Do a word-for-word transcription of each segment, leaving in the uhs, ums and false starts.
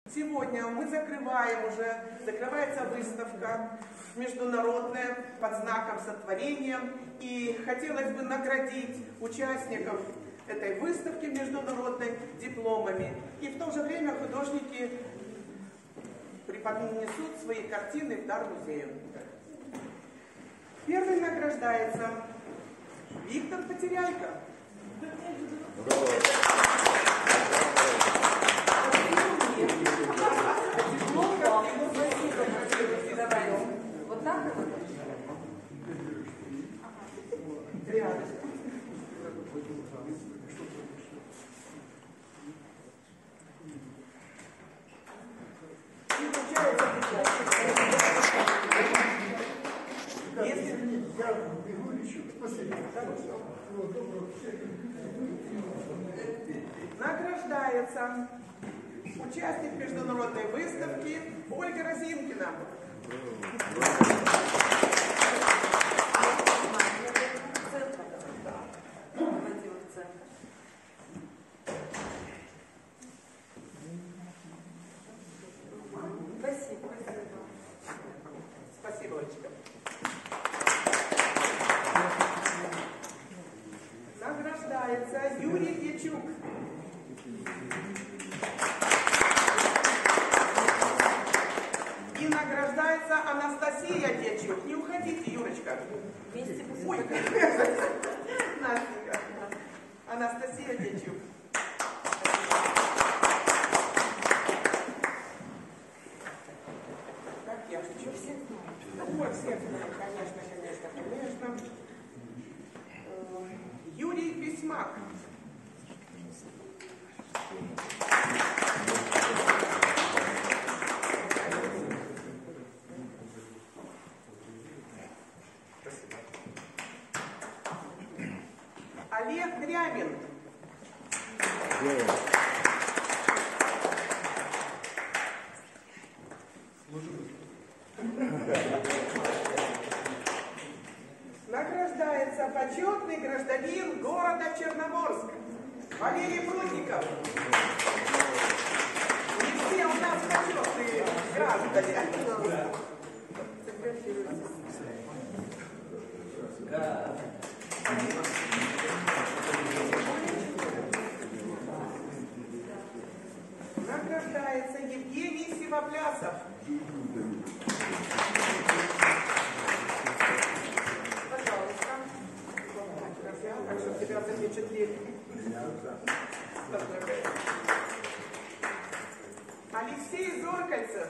Сегодня мы закрываем уже, закрывается выставка международная под знаком сотворения. И хотелось бы наградить участников этой выставки международной дипломами. И в то же время художники преподнесут свои картины в дар музею. Первый награждается Виктор Потеряйко. Вот так? Рядом. Награждается участник международной выставки Ольга Розинкина. Спасибо. Спасибо, Олечка. Награждается Юрий Дьячук. И награждается Анастасия Дьячук. Не уходите, Юрочка. Вместе Ой, Настенька. Анастасия Дьячук. Как я хочу всех знать. Вот, всех знаю, конечно, конечно, конечно. Юрий Бесмак. Олег Дрямин. Награждается почетный гражданин города Черноморск Валерий Прудников. Не все у нас почетные граждане. Награждается Евгений Сивоплясов. Пожалуйста. Хорошо, тебя запечатлели. Алексей Зоркальцев.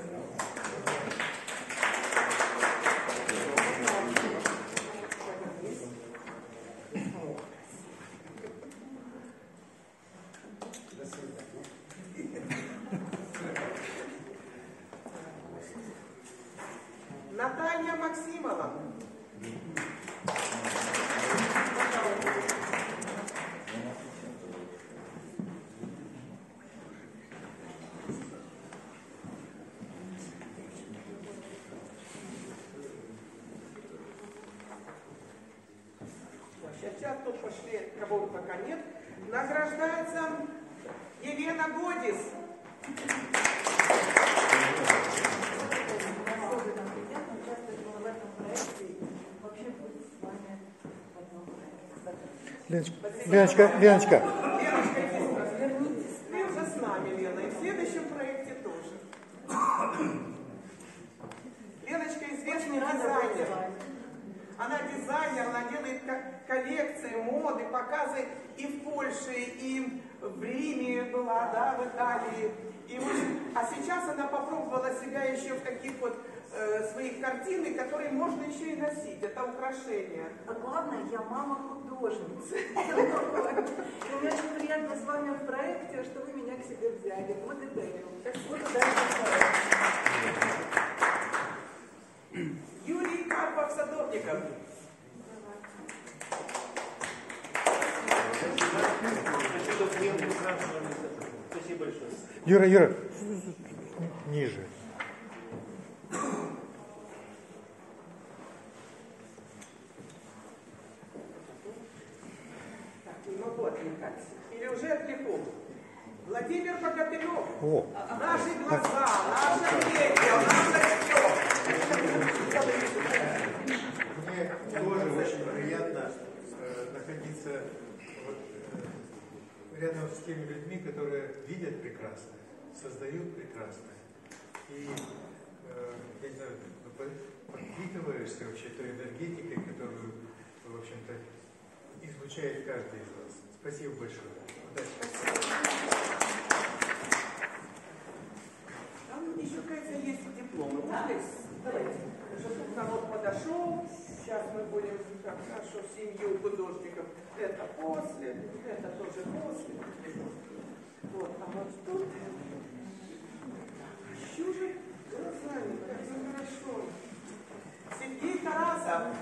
Наталья Максимова. Сейчас, сейчас тут пошли, кого пока нет. Награждается Елена Годис. Леночка, Леночка, Леночка. Леночка, ты уже с нами, Лена, и в следующем проекте тоже. Леночка известный дизайнер. Она дизайнер, она делает коллекции, моды, показы и в Польше, и в Риме была, да, в Италии. И очень... А сейчас она попробовала себя еще в таких вот э, своих картинах, которые можно еще и носить. Это украшения. А главное, я мама художница. И мне очень приятно с вами в проекте, что вы меня к себе взяли. Благодарю. Юрий Карпов-Садовников. Спасибо большое. Юра, Юра, ниже. Так, не могу отвлекаться. Или уже отвлеку. Владимир Богатырев. О, Наши глаза, наша медиа, наше все. Мне тоже очень приятно э, находиться вот, э, рядом с теми людьми, которые видят прекрасное, создают прекрасное. И э, я не знаю, подпитываешься вообще той энергетикой, которую, в общем-то, излучает каждый из вас. Спасибо большое. Удачи. Там еще, кажется, есть дипломы. Давайте, чтобы народ подошел. Сейчас мы будем так нашу семью художников. Это после, это тоже после. Вот, а вот тут еще же глазами, как же хорошо. Сергей Тарасов.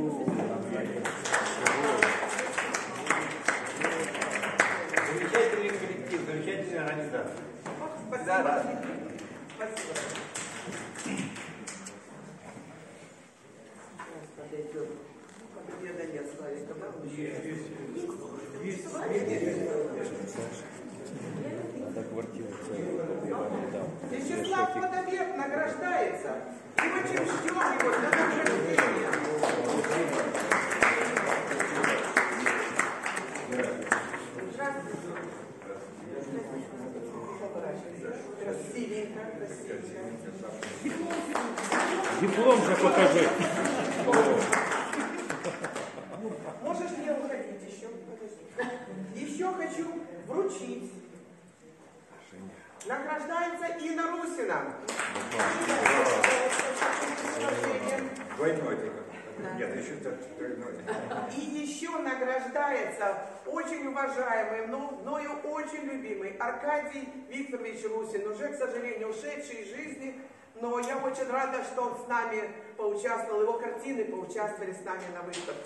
Замечательный коллектив, замечательная организация. Спасибо. Да, да. Спасибо. Подойдет. Победа нет, Славика, да? Вячеслав Плодовек награждается. И очень ждем его для награждения. Красивенько, красивенько. диплом же покажи. Можешь не уходить еще. Подожди. Еще хочу вручить. Награждается Инна Русина. Двойной только. Нет, еще тройной. И еще награждается очень уважаемый, но мною очень любимый Аркадий Викторович Русин, уже, к сожалению, ушедший из жизни, но я очень рада, что он с нами поучаствовал, его картины поучаствовали с нами на выставке.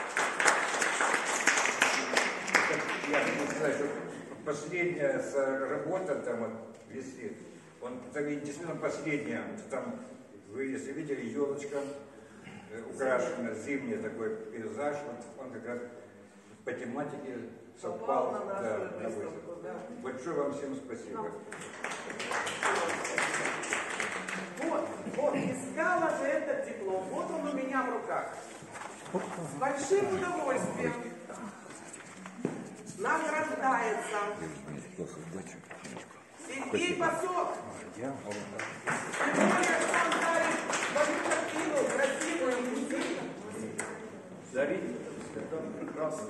Я хочу сказать, что последняя работа там вот висит. Он там действительно последняя. Там, вы, если видели, елочка украшена, зимний такой пейзаж. Вот он как раз по тематике совпал на нашу да, на выставку. выставку. Да. Большое вам всем спасибо. Вот, вот, искала же этот диплом. Вот он у меня в руках. С большим удовольствием награждается Сергей Пасок. Тем более, что он дарит свою картину, красивую музей. Дарить, это прекрасно.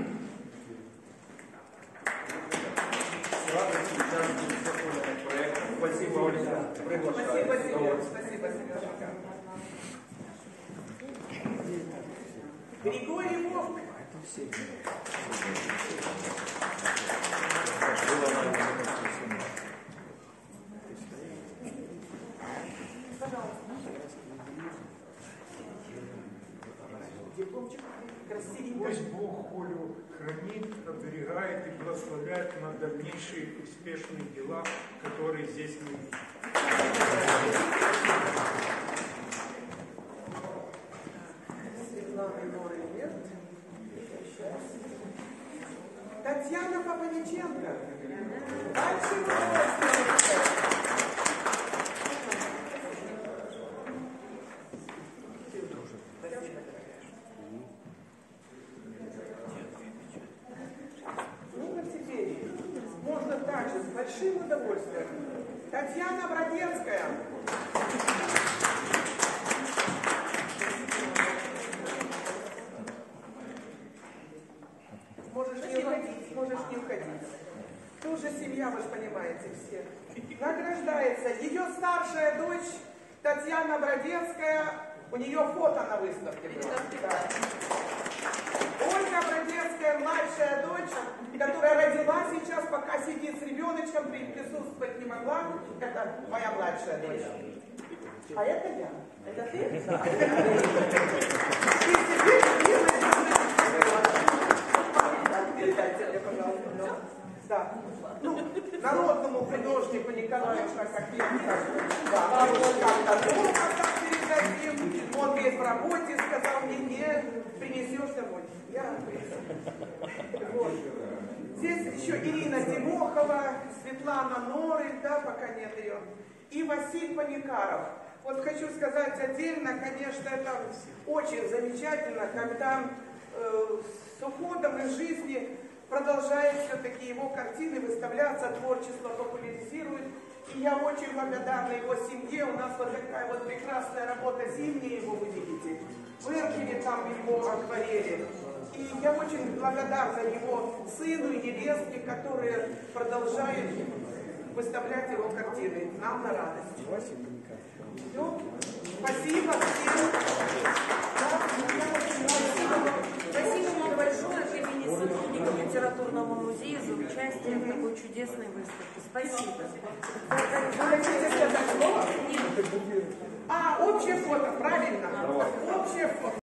С радостью участвую в таком проекте. Спасибо, Ольга. Приглашаю. Спасибо тебе. Спасибо, Сереженька. Григорий Вовк. Дипломчик красивенько. Пусть Бог Олю хранит, оберегает и благословляет на дальнейшие успешные дела, которые здесь мы видим. Светлана Норильберт. Татьяна Папаниченко. Дальше удовольствие. Ну, а теперь можно также с большим удовольствием. Татьяна Бродецкая. Можешь не уходить, можешь не уходить. Тоже семья, вы же понимаете все. Награждается ее старшая дочь Татьяна Бродецкая. У нее фото на выставке было. Да. Ольга Бродецкая, младшая дочь, которая родила сейчас, пока сидит с ребеночком, присутствовать не могла. Это моя младшая дочь. А это я. Это ты? Да. Ты сидишь, передайте мне, пожалуйста. Да. Ну, народному художнику Николаю Шакопенко, да, вот как-то дома так передадим. Он весь в работе, сказал мне, не принесешь домой. Я принесу. Вот. Здесь еще Ирина Тимохова, Светлана Норы, да, пока нет ее, и Василий Паникаров. Вот хочу сказать отдельно, конечно, это очень замечательно, когда э, с уходом из жизни продолжает все-таки его картины выставляться, творчество популяризирует. И я очень благодарна его семье. У нас вот такая вот прекрасная работа зимняя, его вы видите. В Иркине там его акварели. И я очень благодарна его сыну и невестке, которые продолжают выставлять его картины. Нам на радость. Все. Спасибо всем. Спасибо вам большое от имени сотрудников литературного музея за участие в такой чудесной выставке. Спасибо. Вы хотите сказать слово? А, общее фото, правильно? Общее фото.